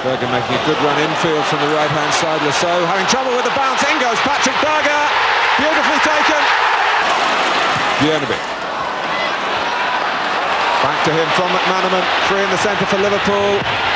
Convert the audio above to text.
Berger making a good run infield from the right-hand side. Lasso having trouble with the bounce. In goes Patrik Berger. Beautifully taken. Björneby. Back to him from McManaman. Free in the centre for Liverpool.